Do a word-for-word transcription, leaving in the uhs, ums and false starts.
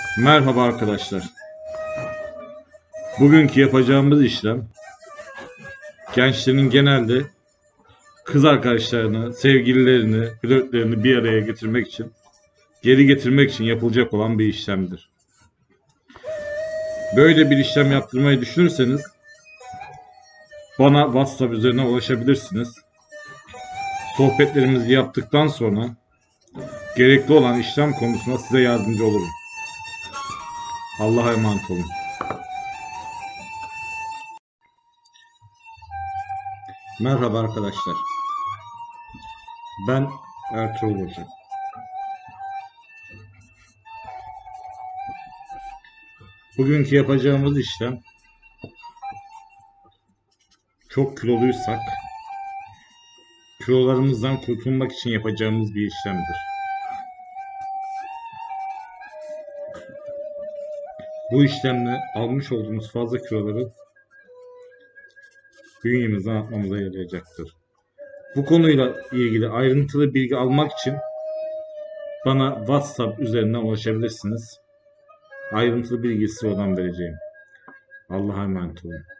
Merhaba arkadaşlar. Bugünkü yapacağımız işlem gençlerin genelde kız arkadaşlarını, sevgililerini, flörtlerini bir araya getirmek için, geri getirmek için yapılacak olan bir işlemdir. Böyle bir işlem yaptırmayı düşünürseniz bana WhatsApp üzerinden ulaşabilirsiniz. Sohbetlerimizi yaptıktan sonra gerekli olan işlem konusunda size yardımcı olurum. Allah'a emanet olun. Merhaba arkadaşlar. Ben Ertuğrul Hoca. Bugünkü yapacağımız işlem çok kiloluysak kilolarımızdan kurtulmak için yapacağımız bir işlemdir. Bu işlemle almış olduğumuz fazla kiloları bünyemizden atmamıza yarayacaktır. Bu konuyla ilgili ayrıntılı bilgi almak için bana WhatsApp üzerinden ulaşabilirsiniz. Ayrıntılı bilgisi oradan vereceğim. Allah'a emanet olun.